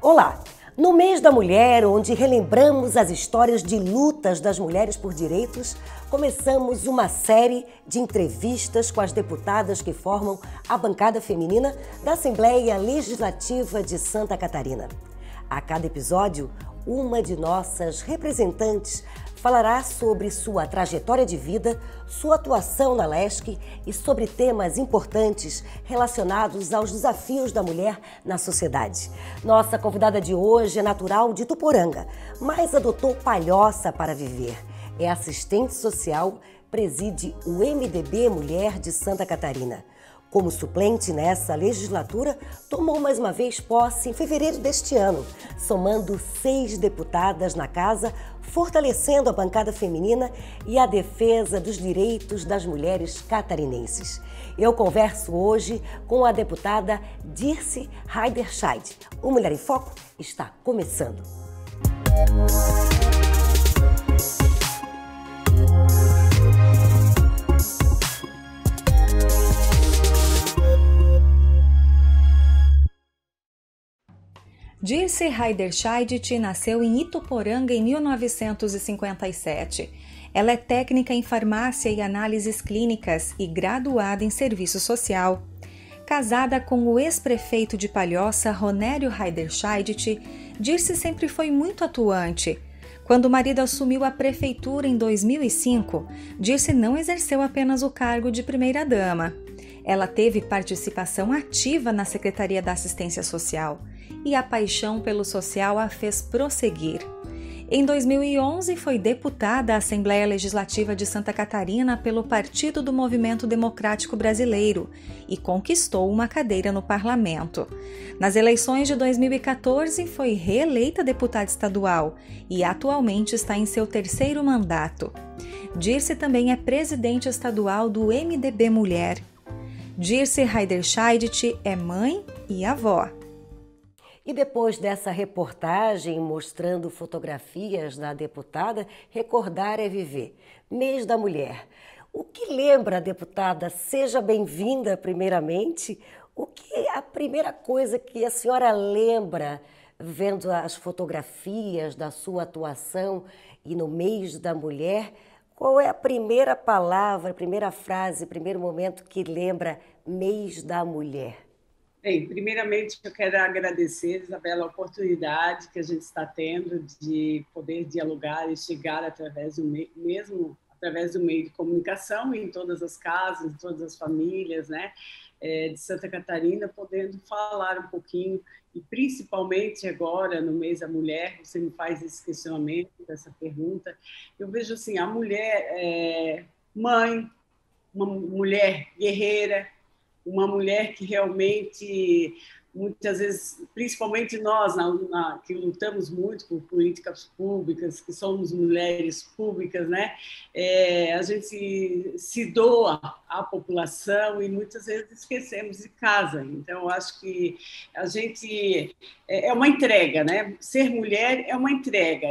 Olá! No mês da mulher, onde relembramos as histórias de lutas das mulheres por direitos, começamos uma série de entrevistas com as deputadas que formam a bancada feminina da Assembleia Legislativa de Santa Catarina. A cada episódio, uma de nossas representantes falará sobre sua trajetória de vida, sua atuação na LESC e sobre temas importantes relacionados aos desafios da mulher na sociedade. Nossa convidada de hoje é natural de Ituporanga, mas adotou Palhoça para viver. É assistente social, preside o MDB Mulher de Santa Catarina. Como suplente nessa legislatura, tomou mais uma vez posse em fevereiro deste ano, somando 6 deputadas na casa, fortalecendo a bancada feminina e a defesa dos direitos das mulheres catarinenses. Eu converso hoje com a deputada Dirce Heiderscheid. O Mulher em Foco está começando. Dirce Heiderscheid nasceu em Ituporanga em 1957. Ela é técnica em farmácia e análises clínicas e graduada em serviço social. Casada com o ex-prefeito de Palhoça, Ronério Heiderscheid, Dirce sempre foi muito atuante. Quando o marido assumiu a prefeitura em 2005, Dirce não exerceu apenas o cargo de primeira-dama. Ela teve participação ativa na Secretaria da Assistência Social e a paixão pelo social a fez prosseguir. Em 2011, foi deputada à Assembleia Legislativa de Santa Catarina pelo Partido do Movimento Democrático Brasileiro e conquistou uma cadeira no parlamento. Nas eleições de 2014, foi reeleita deputada estadual e atualmente está em seu 3º mandato. Dirce também é presidente estadual do MDB Mulher. Dirce Heiderscheid é mãe e avó. E depois dessa reportagem mostrando fotografias da deputada, recordar é viver. Mês da Mulher. O que lembra, deputada? Seja bem-vinda, primeiramente. O que é a primeira coisa que a senhora lembra vendo as fotografias da sua atuação e no Mês da Mulher? Qual é a primeira palavra, a primeira frase, o primeiro momento que lembra Mês da Mulher? Bem, primeiramente eu quero agradecer, Isabela, a oportunidade que a gente está tendo de poder dialogar e chegar através do através do meio de comunicação em todas as casas, em todas as famílias, né, de Santa Catarina, podendo falar um pouquinho e principalmente agora no mês da mulher, você me faz esse questionamento, essa pergunta, eu vejo assim, a mulher é mãe, uma mulher guerreira, uma mulher que realmente, muitas vezes, principalmente nós, que lutamos muito por políticas públicas, que somos mulheres públicas, né? A gente se doa à população e muitas vezes esquecemos de casa. Então, eu acho que a gente é uma entrega, né? Ser mulher é uma entrega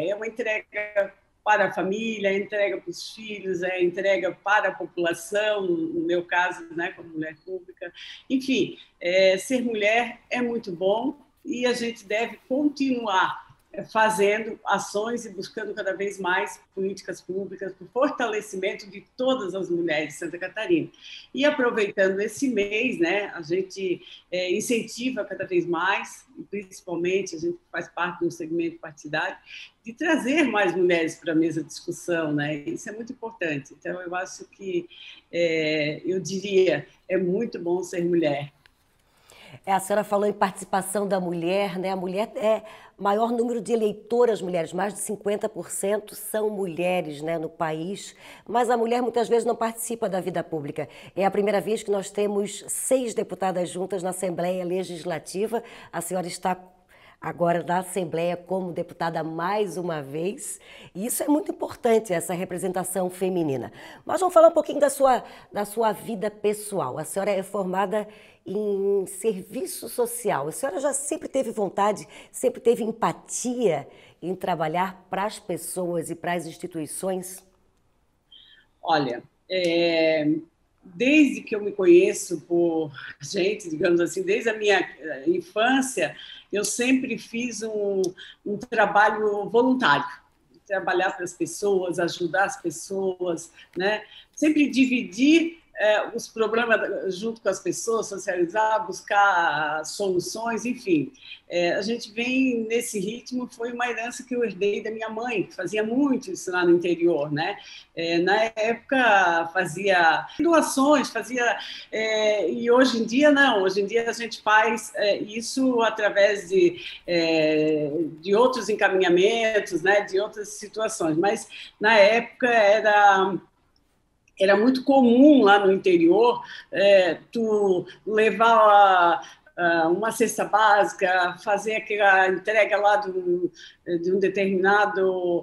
para a família, entrega para os filhos, entrega para a população, no meu caso, né, como mulher pública. Enfim, ser mulher é muito bom e a gente deve continuar fazendo ações e buscando cada vez mais políticas públicas para o fortalecimento de todas as mulheres de Santa Catarina. E aproveitando esse mês, né, a gente incentiva cada vez mais, e principalmente a gente faz parte do segmento partidário, de trazer mais mulheres para a mesa de discussão, né? Isso é muito importante. Então, eu acho que, eu diria, é muito bom ser mulher. A senhora falou em participação da mulher, né? A mulher é maior número de eleitoras mulheres, mais de 50% são mulheres, né, no país, mas a mulher muitas vezes não participa da vida pública. É a primeira vez que nós temos 6 deputadas juntas na Assembleia Legislativa. A senhora está agora na Assembleia como deputada mais uma vez. E isso é muito importante, essa representação feminina. Mas vamos falar um pouquinho da sua vida pessoal. A senhora é formada em serviço social. A senhora já sempre teve vontade, sempre teve empatia em trabalhar para as pessoas e para as instituições? Olha, desde que eu me conheço por gente, digamos assim, desde a minha infância, eu sempre fiz um trabalho voluntário, trabalhar para as pessoas, ajudar as pessoas, né? Sempre dividir os problemas junto com as pessoas, socializar, buscar soluções, enfim. A gente vem nesse ritmo, foi uma herança que eu herdei da minha mãe, que fazia muito isso lá no interior, né? Na época fazia doações, e hoje em dia não, hoje em dia a gente faz isso através de outros encaminhamentos, né? De outras situações, mas na época era muito comum lá no interior tu levar uma cesta básica, fazer aquela entrega lá de um determinado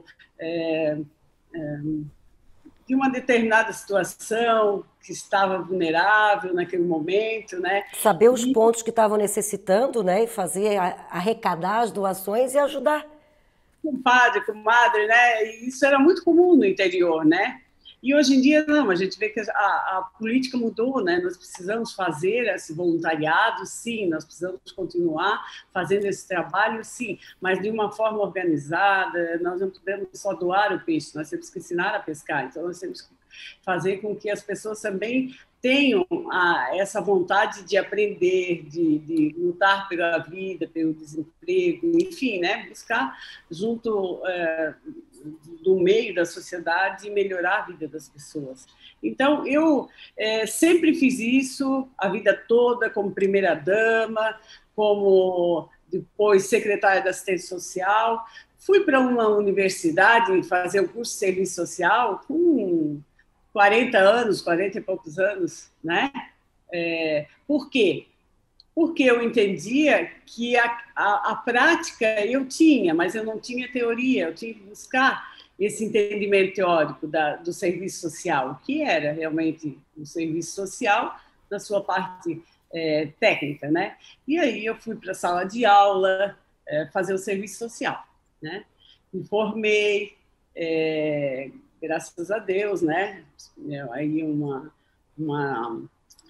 de uma determinada situação que estava vulnerável naquele momento, né? Saber os pontos que estavam necessitando, né? E fazer, arrecadar as doações e ajudar. Compadre, comadre, né? E isso era muito comum no interior, né? E hoje em dia, não, a gente vê que a política mudou, né? Nós precisamos fazer esse voluntariado, sim, nós precisamos continuar fazendo esse trabalho, sim, mas de uma forma organizada. Nós não podemos só doar o peixe, nós temos que ensinar a pescar, então nós temos que fazer com que as pessoas também tenham essa vontade de aprender, de lutar pela vida, pelo desemprego, enfim, né? Buscar junto do meio da sociedade e melhorar a vida das pessoas. Então, eu sempre fiz isso a vida toda, como primeira-dama, como depois secretária da assistência social. Fui para uma universidade fazer o curso de serviço social com 40 anos, 40 e poucos anos, né? Por quê? Porque eu entendia que a prática eu tinha, mas eu não tinha teoria, eu tinha que buscar esse entendimento teórico do serviço social, o que era realmente o serviço social na sua parte técnica, né? E aí eu fui para a sala de aula fazer o serviço social, né? Me formei, graças a Deus, né? Aí uma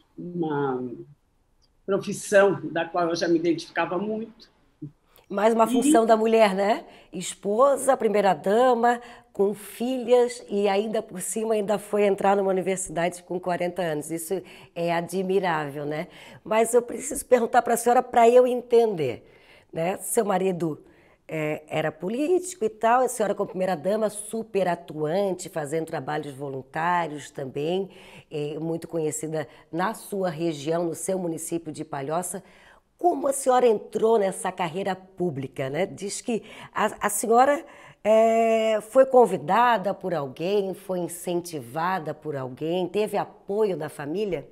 profissão da qual eu já me identificava muito. Mais uma função da mulher, né? Esposa, primeira-dama, com filhas e ainda por cima ainda foi entrar numa universidade com 40 anos. Isso é admirável, né? Mas eu preciso perguntar para a senhora para eu entender, né? Seu marido era político e tal, a senhora como primeira-dama super atuante, fazendo trabalhos voluntários também, muito conhecida na sua região, no seu município de Palhoça. Como a senhora entrou nessa carreira pública, né? Diz que a senhora foi convidada por alguém, foi incentivada por alguém, teve apoio da família?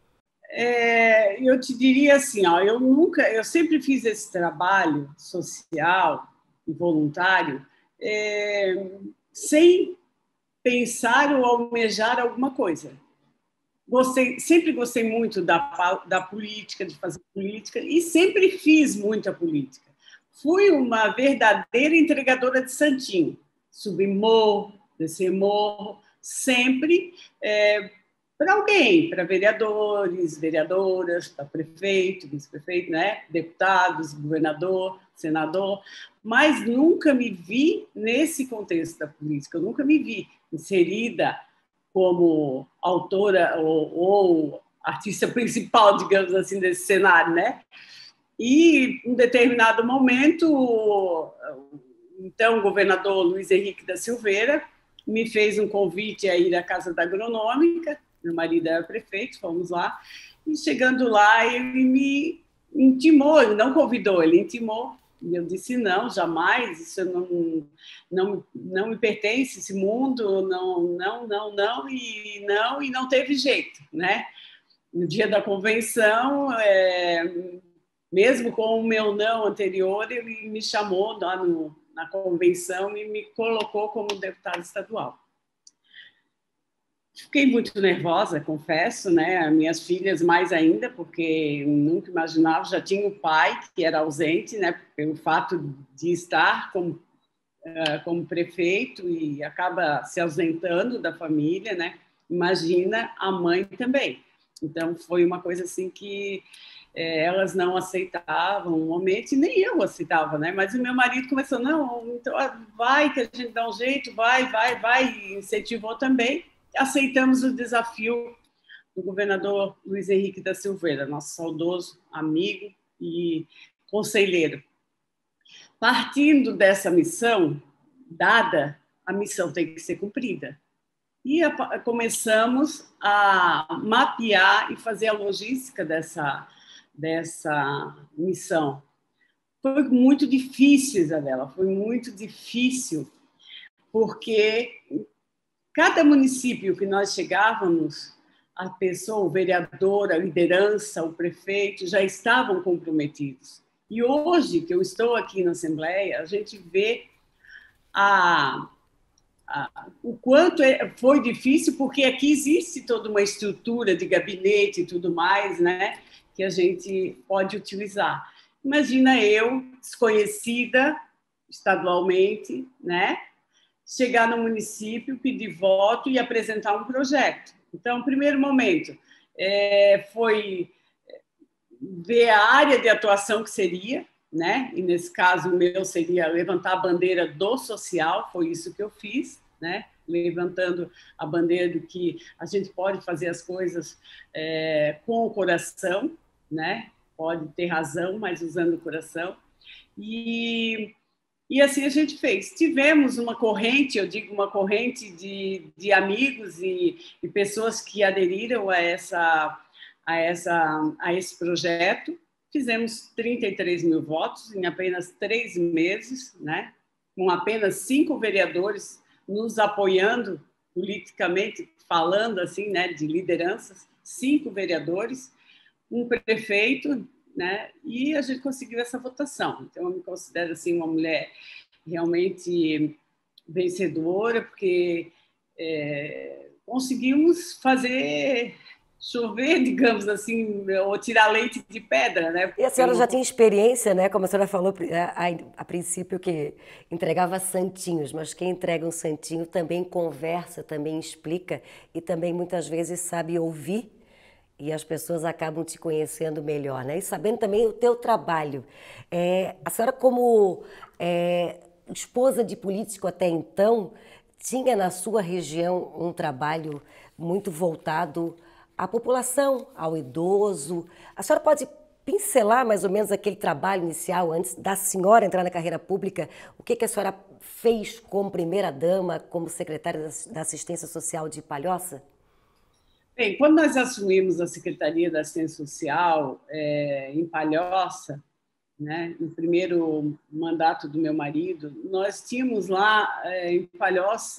Eu te diria assim, ó, eu sempre fiz esse trabalho social e voluntário sem pensar ou almejar alguma coisa. Sempre gostei muito da política, de fazer política, e sempre fiz muita política. Fui uma verdadeira entregadora de santinho. Subir morro, descer morro, sempre para alguém, para vereadores, vereadoras, para prefeito, vice-prefeito, né? Deputados, governador, senador, mas nunca me vi nesse contexto da política, eu nunca me vi inserida como autora ou artista principal, digamos assim, desse cenário, né? E, em um determinado momento, então, o governador Luiz Henrique da Silveira me fez um convite a ir à Casa da Agronômica, meu marido era prefeito, fomos lá, e chegando lá, ele me intimou, ele não convidou, ele intimou, e eu disse, não, jamais, isso não me pertence, esse mundo, e não teve jeito, né? No dia da convenção, mesmo com o meu não anterior, ele me chamou lá na convenção e me colocou como deputada estadual. Fiquei muito nervosa, confesso, né? Minhas filhas mais ainda, porque nunca imaginava, já tinha o pai que era ausente, né? Pelo fato de estar como prefeito e acaba se ausentando da família, né? imagina a mãe também. Então, foi uma coisa assim que elas não aceitavam no momento, e nem eu aceitava, né? Mas o meu marido começou, não, então vai que a gente dá um jeito, vai, e incentivou também. Aceitamos o desafio do governador Luiz Henrique da Silveira, nosso saudoso amigo e conselheiro. Partindo dessa missão dada, a missão tem que ser cumprida. E começamos a mapear e fazer a logística dessa missão. Foi muito difícil, Isabela, foi muito difícil, porque cada município que nós chegávamos, a pessoa, o vereador, a liderança, o prefeito, já estavam comprometidos. E hoje, que eu estou aqui na Assembleia, a gente vê o quanto foi difícil, porque aqui existe toda uma estrutura de gabinete e tudo mais, né, que a gente pode utilizar. Imagina eu, desconhecida estadualmente, né, chegar no município, pedir voto e apresentar um projeto. Então, o primeiro momento foi ver a área de atuação que seria, né? E nesse caso o meu seria levantar a bandeira do social, foi isso que eu fiz, né? Levantando a bandeira de que a gente pode fazer as coisas com o coração, né? Pode ter razão, mas usando o coração. E assim a gente fez. Tivemos uma corrente, eu digo uma corrente de amigos e pessoas que aderiram a esse projeto. Fizemos 33 mil votos em apenas 3 meses, né? Com apenas 5 vereadores nos apoiando politicamente, falando assim, né, de lideranças, 5 vereadores, um prefeito, né? E a gente conseguiu essa votação. Então, eu me considero assim uma mulher realmente vencedora, porque conseguimos fazer chover, digamos assim, ou tirar leite de pedra, né? E a senhora já tinha experiência, né? Como a senhora falou a princípio, que entregava santinhos, mas quem entrega um santinho também conversa, também explica e também muitas vezes sabe ouvir, e as pessoas acabam te conhecendo melhor, né? E sabendo também o teu trabalho. A senhora, como esposa de político até então, tinha na sua região um trabalho muito voltado à população, ao idoso. A senhora pode pincelar mais ou menos aquele trabalho inicial antes da senhora entrar na carreira pública? O que a senhora fez como primeira-dama, como secretária da Assistência Social de Palhoça? Bem, quando nós assumimos a Secretaria da Assistência Social em Palhoça, né, no primeiro mandato do meu marido, nós tínhamos lá em Palhoça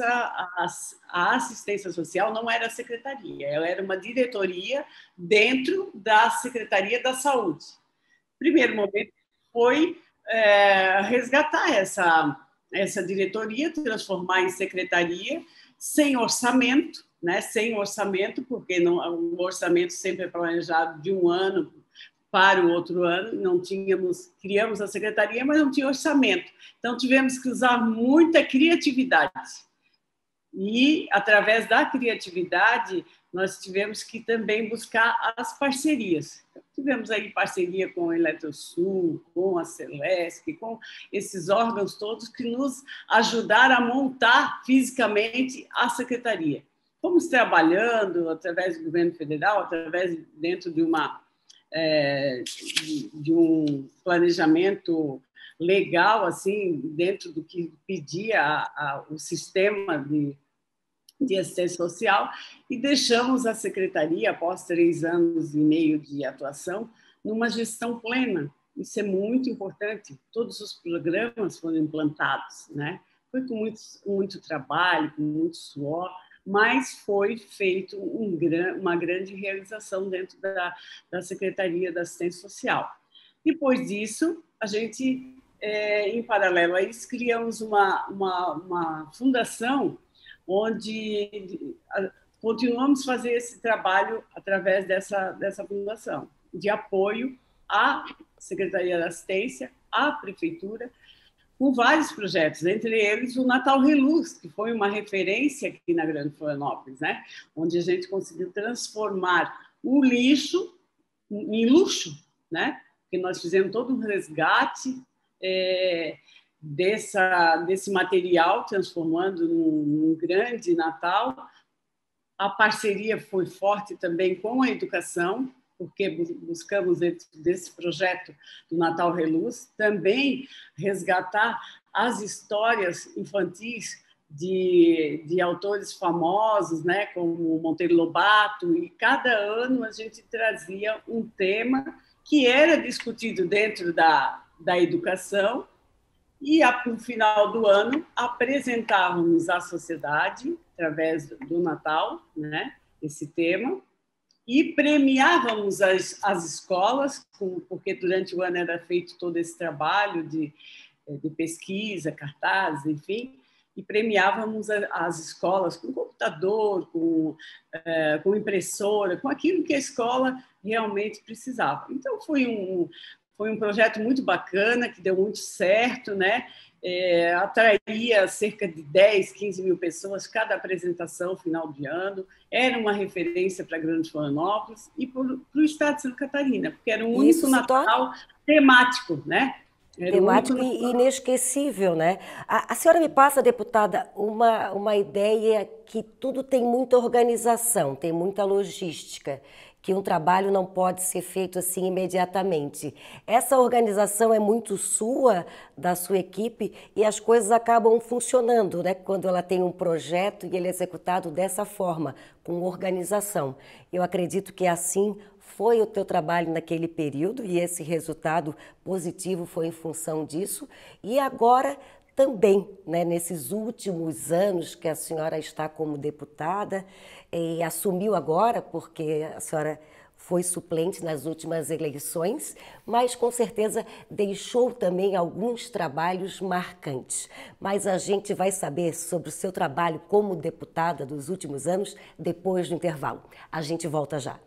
a assistência social não era a secretaria, ela era uma diretoria dentro da Secretaria da Saúde. Primeiro momento foi resgatar essa diretoria, transformar em secretaria, sem orçamento, né? Sem orçamento, porque não, o orçamento sempre é planejado de um ano para o outro ano, criamos a secretaria, mas não tinha orçamento. Então, tivemos que usar muita criatividade. E, através da criatividade, nós tivemos que também buscar as parcerias. Então, tivemos aí parceria com a Eletrosul, com a Celesc, com esses órgãos todos que nos ajudaram a montar fisicamente a secretaria. Fomos trabalhando através do governo federal, dentro de um planejamento legal, assim, dentro do que pedia o sistema de assistência social, e deixamos a secretaria, após 3 anos e meio de atuação, numa gestão plena. Isso é muito importante. Todos os programas foram implantados, né? Foi com muito trabalho, com muito suor, mas foi feito uma grande realização dentro da Secretaria da Assistência Social. Depois disso, a gente, em paralelo a isso, criamos uma fundação onde continuamos a fazer esse trabalho através dessa fundação, de apoio à Secretaria da Assistência, à Prefeitura, com vários projetos, entre eles o Natal Reluz, que foi uma referência aqui na Grande Florianópolis, né? Onde a gente conseguiu transformar o lixo em luxo, né? Porque nós fizemos todo um resgate desse material, transformando num grande Natal. A parceria foi forte também com a educação, porque buscamos, dentro desse projeto do Natal Reluz, também resgatar as histórias infantis de autores famosos, né, como Monteiro Lobato, e cada ano a gente trazia um tema que era discutido dentro da educação, e no final do ano apresentávamos à sociedade, através do Natal, né, esse tema, e premiávamos as escolas, porque durante o ano era feito todo esse trabalho de pesquisa, cartazes, enfim, e premiávamos as escolas com computador, com impressora, com aquilo que a escola realmente precisava. Então, foi um projeto muito bacana, que deu muito certo, né? Atraía cerca de 10, 15 mil pessoas cada apresentação final de ano, era uma referência para Grande Florianópolis e para o estado de Santa Catarina, porque era um único Natal temático, né? Temático e inesquecível, né? A senhora me passa, deputada, uma ideia que tudo tem muita organização, tem muita logística, que um trabalho não pode ser feito assim imediatamente. Essa organização é muito sua, da sua equipe, e as coisas acabam funcionando, né? Quando ela tem um projeto e ele é executado dessa forma, com organização. Eu acredito que assim foi o teu trabalho naquele período e esse resultado positivo foi em função disso. E agora também, né, nesses últimos anos que a senhora está como deputada, e assumiu agora, porque a senhora foi suplente nas últimas eleições, mas com certeza deixou também alguns trabalhos marcantes. Mas a gente vai saber sobre o seu trabalho como deputada dos últimos anos depois do intervalo. A gente volta já.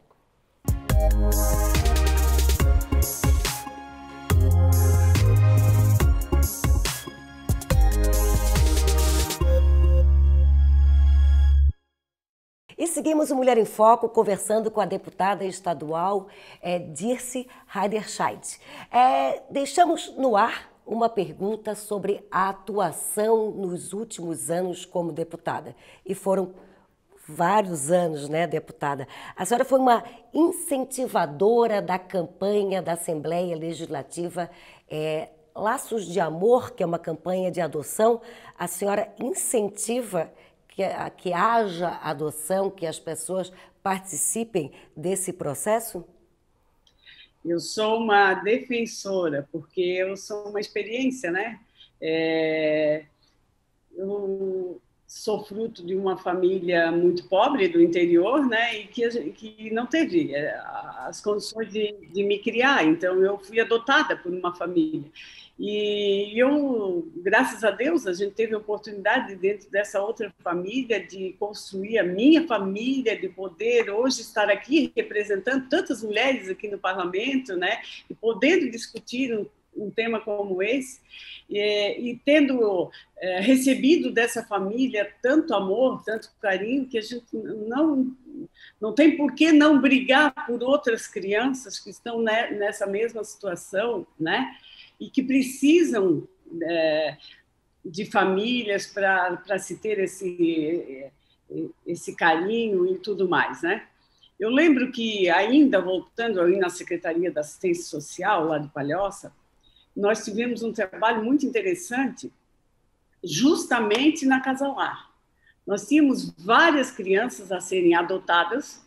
E seguimos o Mulher em Foco conversando com a deputada estadual Dirce Heiderscheid. Deixamos no ar uma pergunta sobre a atuação nos últimos anos como deputada. E foram vários anos, né, deputada? A senhora foi uma incentivadora da campanha da Assembleia Legislativa Laços de Amor, que é uma campanha de adoção. A senhora incentiva que haja adoção, que as pessoas participem desse processo? Eu sou uma defensora, porque eu sou uma experiência, né? Eu sou fruto de uma família muito pobre do interior, né, e que não teve as condições de me criar. Então, eu fui adotada por uma família. E eu, graças a Deus, a gente teve a oportunidade, dentro dessa outra família, de construir a minha família, de poder hoje estar aqui representando tantas mulheres aqui no parlamento, né, e podendo discutir um tema como esse, e tendo recebido dessa família tanto amor, tanto carinho, que a gente não tem por que não brigar por outras crianças que estão nessa mesma situação, né? E que precisam de famílias para se ter esse carinho e tudo mais, né? Eu lembro que, ainda voltando ali na Secretaria da Assistência Social, lá de Palhoça, nós tivemos um trabalho muito interessante justamente na Casa Lar. Nós tínhamos várias crianças a serem adotadas,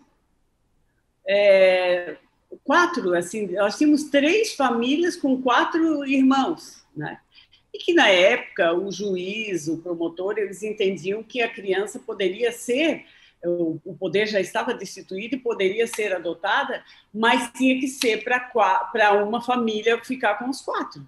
nós tínhamos 3 famílias com 4 irmãos, né? E que, na época, o juiz, o promotor, eles entendiam que a criança poderia ser, o poder já estava destituído e poderia ser adotada, mas tinha que ser para uma família ficar com os 4.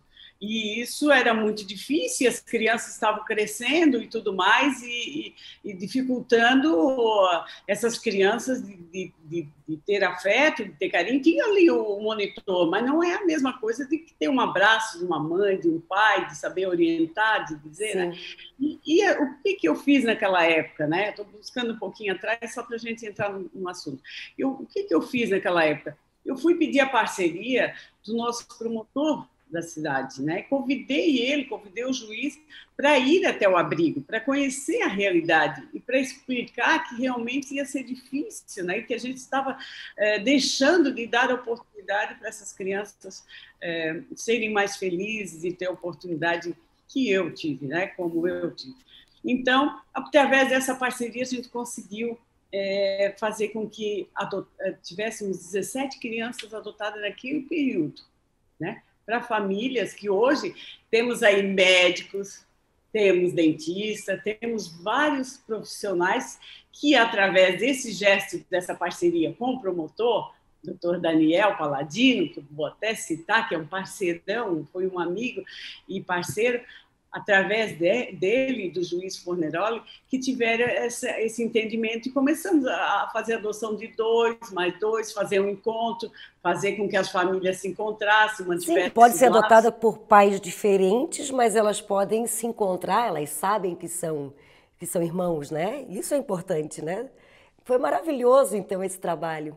E isso era muito difícil, as crianças estavam crescendo e tudo mais, e dificultando essas crianças de ter afeto, de ter carinho. Tinha ali o monitor, mas não é a mesma coisa de ter um abraço de uma mãe, de um pai, de saber orientar, de dizer, né? E o que eu fiz naquela época, né? Estou buscando um pouquinho atrás, só para a gente entrar no assunto. O que eu fiz naquela época? Eu fui pedir a parceria do nosso promotor da cidade, né? Convidei o juiz para ir até o abrigo, para conhecer a realidade e para explicar que realmente ia ser difícil, né? E que a gente estava deixando de dar oportunidade para essas crianças serem mais felizes e ter a oportunidade que eu tive, né? Como eu tive. Então, através dessa parceria, a gente conseguiu fazer com que tivéssemos 17 crianças adotadas naquele período, né? Para famílias que hoje temos aí médicos, temos dentistas, temos vários profissionais que, através desse gesto, dessa parceria com o promotor, Dr. Daniel Paladino, que eu vou até citar, que é um parceirão, foi um amigo e parceiro, através dele, do juiz Forneroli, que tiveram esse entendimento, e começamos a fazer a adoção de 2 mais 2, fazer um encontro, fazer com que as famílias se encontrassem, mantivessem. Sim, pode ser adotada por pais diferentes, mas elas podem se encontrar, elas sabem que são irmãos, né? Isso é importante, né? Foi maravilhoso, então, esse trabalho.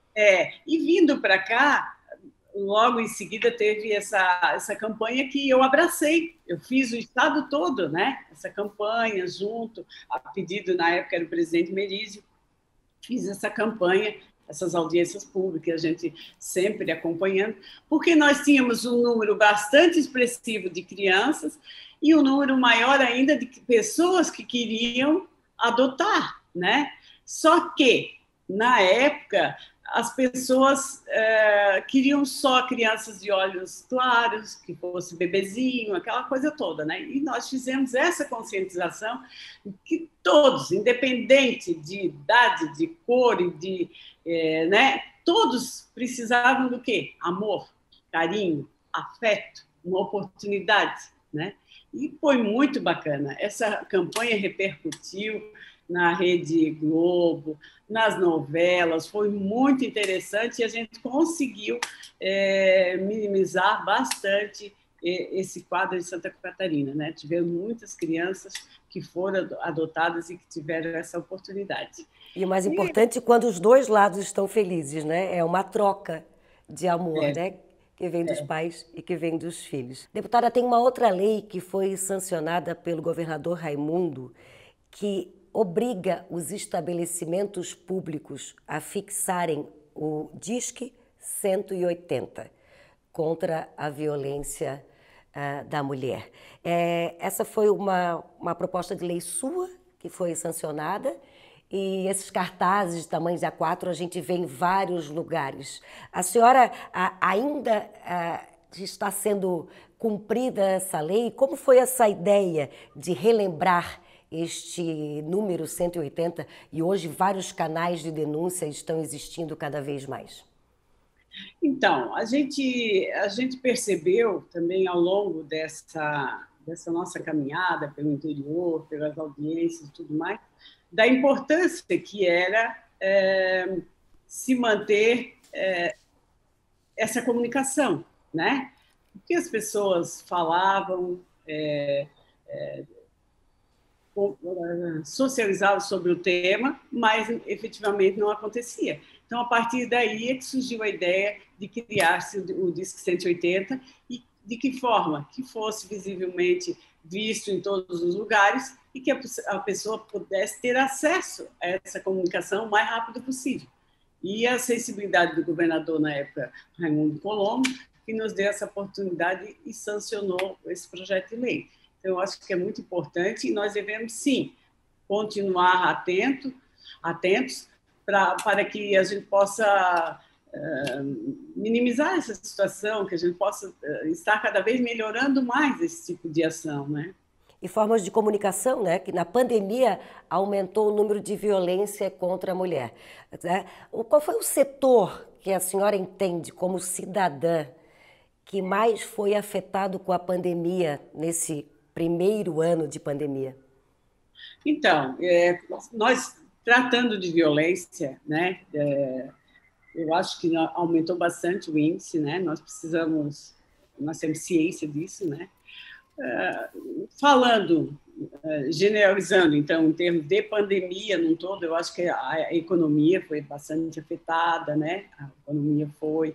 E vindo para cá, logo em seguida teve essa campanha que eu abracei. Eu fiz o estado todo, né? Essa campanha junto, a pedido na época era o presidente Merizio, fiz essa campanha, essas audiências públicas, a gente sempre acompanhando, porque nós tínhamos um número bastante expressivo de crianças e um número maior ainda de pessoas que queriam adotar, né? Só que, na época, as pessoas queriam só crianças de olhos claros, que fosse bebezinho, aquela coisa toda, né? E nós fizemos essa conscientização que todos, independente de idade, de cor e né? Todos precisavam do quê? Amor, carinho, afeto, uma oportunidade, né? E foi muito bacana. Essa campanha repercutiu na Rede Globo, nas novelas, foi muito interessante e a gente conseguiu minimizar bastante esse quadro de Santa Catarina, né? Tivemos muitas crianças que foram adotadas e que tiveram essa oportunidade. E o mais importante, quando os dois lados estão felizes, né? É uma troca de amor, né? Que vem dos pais e que vem dos filhos. Deputada, tem uma outra lei que foi sancionada pelo governador Raimundo, que obriga os estabelecimentos públicos a fixarem o Disque 180 contra a violência da mulher. Essa foi uma proposta de lei sua que foi sancionada e esses cartazes de tamanho de A4 a gente vê em vários lugares. A senhora ainda está sendo cumprida essa lei? Como foi essa ideia de relembrar este número 180 e hoje vários canais de denúncia estão existindo cada vez mais? Então, a gente percebeu também ao longo dessa nossa caminhada pelo interior, pelas audiências e tudo mais, da importância que era se manter essa comunicação, né? Porque as pessoas falavam, socializavam sobre o tema, mas efetivamente não acontecia. Então, a partir daí é que surgiu a ideia de criar-se o Disque 180 e de que forma? Que fosse visivelmente visto em todos os lugares e que a pessoa pudesse ter acesso a essa comunicação o mais rápido possível. E a sensibilidade do governador, na época, Raimundo Colombo, que nos deu essa oportunidade e sancionou esse projeto de lei. Então, eu acho que é muito importante e nós devemos, sim, continuar atentos para que a gente possa minimizar essa situação, que a gente possa estar cada vez melhorando mais esse tipo de ação, né? E formas de comunicação, né? Que na pandemia aumentou o número de violência contra a mulher. Qual foi o setor que a senhora entende como cidadã que mais foi afetado com a pandemia, nesse primeiro ano de pandemia? Então, nós tratando de violência, né, eu acho que aumentou bastante o índice, né? Nós temos ciência disso, né? Falando, generalizando, então, em termos de pandemia num todo, eu acho que a economia foi bastante afetada, né? A economia foi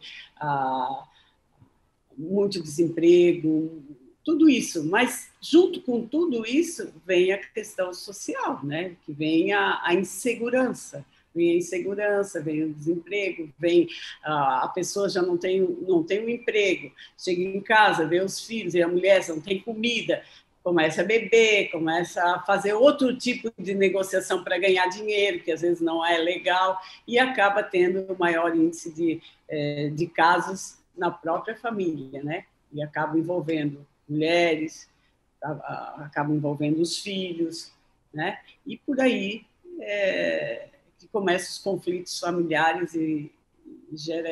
muito desemprego, tudo isso. Mas, junto com tudo isso, vem a questão social, né? Que vem a insegurança. Vem a insegurança, vem o desemprego, vem a pessoa já não tem um emprego, chega em casa, vê os filhos e a mulher não tem comida, começa a beber, começa a fazer outro tipo de negociação para ganhar dinheiro, que às vezes não é legal, e acaba tendo o maior índice de casos na própria família, né? E acaba envolvendo mulheres, acaba envolvendo os filhos, né? E por aí que começam os conflitos familiares e gera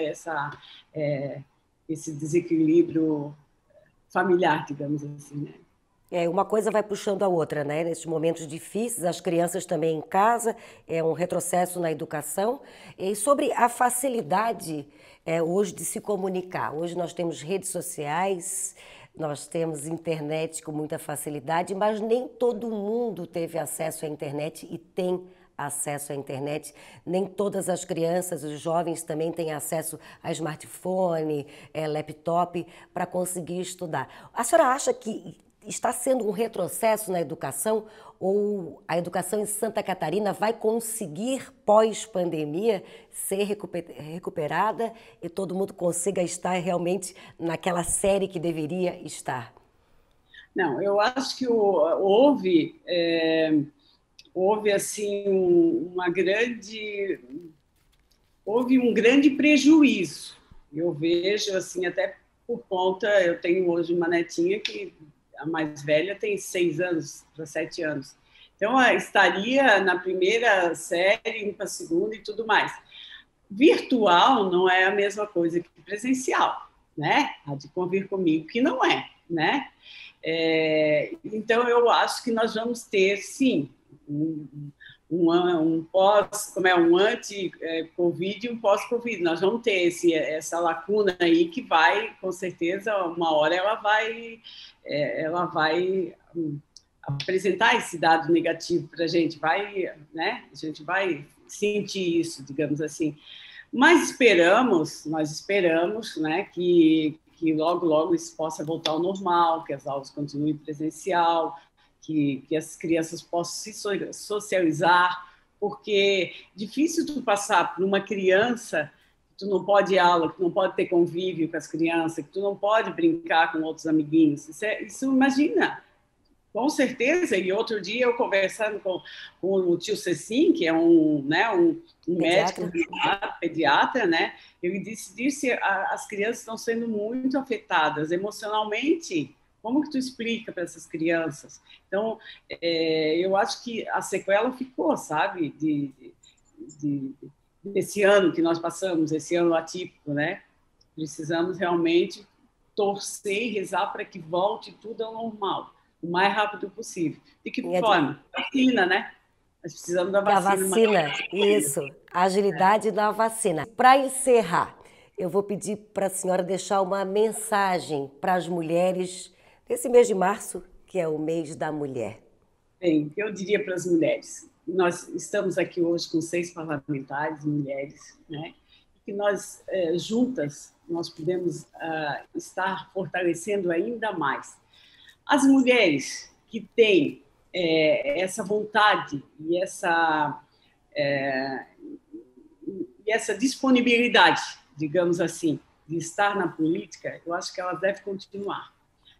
esse desequilíbrio familiar, digamos assim, né? Uma coisa vai puxando a outra, né? Nesses momentos difíceis, as crianças também em casa, é um retrocesso na educação. E sobre a facilidade hoje de se comunicar. Hoje nós temos redes sociais, nós temos internet com muita facilidade, mas nem todo mundo teve acesso à internet e tem acesso à internet. Nem todas as crianças, os jovens também têm acesso a smartphone, laptop, para conseguir estudar. A senhora acha que está sendo um retrocesso na educação ou a educação em Santa Catarina vai conseguir, pós-pandemia, ser recuperada e todo mundo consiga estar realmente naquela série que deveria estar? Não, eu acho que houve assim houve um grande prejuízo. Eu vejo assim até por conta, eu tenho hoje uma netinha que a mais velha tem 6 anos para 7 anos. Então, estaria na primeira série, indo para a segunda e tudo mais. Virtual não é a mesma coisa que presencial, né? Há de convir comigo que não é, né? Então, eu acho que nós vamos ter, sim, um anti-Covid e um pós-Covid. Nós vamos ter essa lacuna aí que vai, com certeza, uma hora ela vai apresentar esse dado negativo para a gente, né? A gente vai sentir isso, digamos assim. Mas nós esperamos, né, que logo, logo isso possa voltar ao normal, que as aulas continuem presencial, que as crianças possam se socializar, porque é difícil tu passar por uma criança que tu não pode ir à aula, que tu não pode ter convívio com as crianças, que tu não pode brincar com outros amiguinhos. Isso imagina, com certeza. E outro dia eu conversando com o tio Cecim, que é um médico pediatra, né? Ele disse as crianças estão sendo muito afetadas emocionalmente. Como que tu explica para essas crianças? Então, eu acho que a sequela ficou, sabe, desse ano que nós passamos, esse ano atípico, né? Precisamos realmente torcer e rezar para que volte tudo ao normal, o mais rápido possível. De que forma? Vacina, né? Nós precisamos da vacina. A vacina, isso, a agilidade da vacina. Para encerrar, eu vou pedir para a senhora deixar uma mensagem para as mulheres nesse mês de março, que é o mês da mulher. Bem, eu diria para as mulheres, nós estamos aqui hoje com 6 parlamentares, mulheres, né? Que nós, juntas, nós podemos estar fortalecendo ainda mais. As mulheres que têm essa vontade e essa disponibilidade, digamos assim, de estar na política, eu acho que elas devem continuar.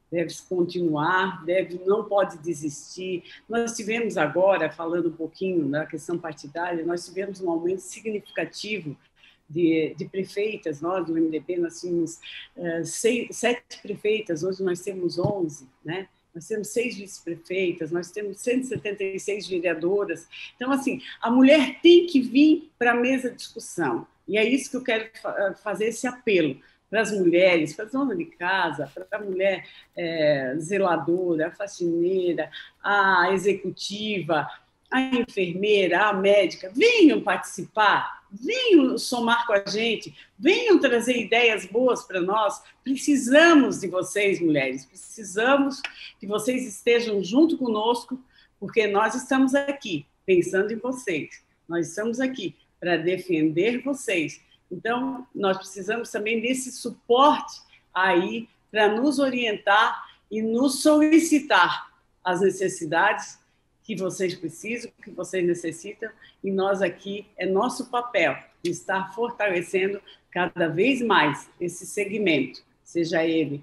Não pode desistir. Nós tivemos agora, falando um pouquinho da questão partidária, nós tivemos um aumento significativo de prefeitas. Nós, do MDB, nós tínhamos 7 prefeitas, hoje nós temos 11, né? Nós temos 6 vice-prefeitas, nós temos 176 vereadoras. Então, assim, a mulher tem que vir para a mesa de discussão. E é isso que eu quero fazer, esse apelo. para as mulheres, para a dona de casa, para a mulher zeladora, a faxineira, a executiva, a enfermeira, a médica, venham participar, venham somar com a gente, venham trazer ideias boas para nós. Precisamos de vocês, mulheres, precisamos que vocês estejam junto conosco, porque nós estamos aqui pensando em vocês, nós estamos aqui para defender vocês. Então, nós precisamos também desse suporte aí para nos orientar e nos solicitar as necessidades que vocês precisam, que vocês necessitam, e nós aqui, é nosso papel de estar fortalecendo cada vez mais esse segmento, seja ele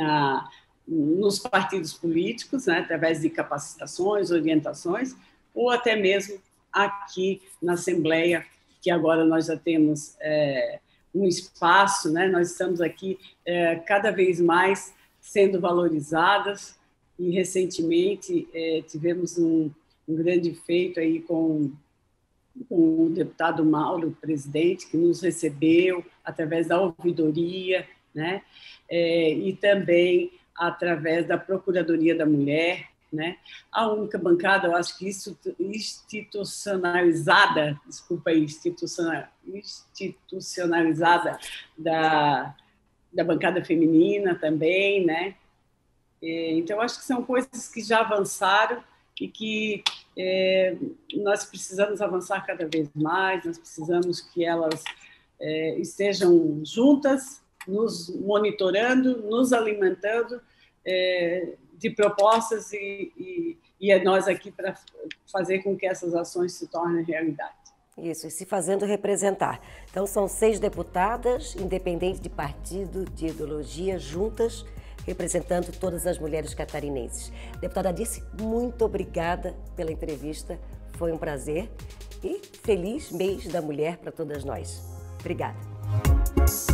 nos partidos políticos, né, através de capacitações, orientações, ou até mesmo aqui na Assembleia, que agora nós já temos um espaço, né, nós estamos aqui cada vez mais sendo valorizadas. E, recentemente, tivemos um grande feito aí com o deputado Mauro, presidente, que nos recebeu através da ouvidoria, né? E também através da Procuradoria da Mulher, né? A única bancada, eu acho que institucionalizada, desculpa aí, institucionalizada da bancada feminina também, né? Então, acho que são coisas que já avançaram e que nós precisamos avançar cada vez mais, nós precisamos que elas estejam juntas, nos monitorando, nos alimentando de propostas e é nós aqui para fazer com que essas ações se tornem realidade. Isso, e se fazendo representar. Então, são 6 deputadas, independente de partido, de ideologia, juntas, representando todas as mulheres catarinenses. Deputada Dirce, muito obrigada pela entrevista, foi um prazer e feliz mês da mulher para todas nós. Obrigada.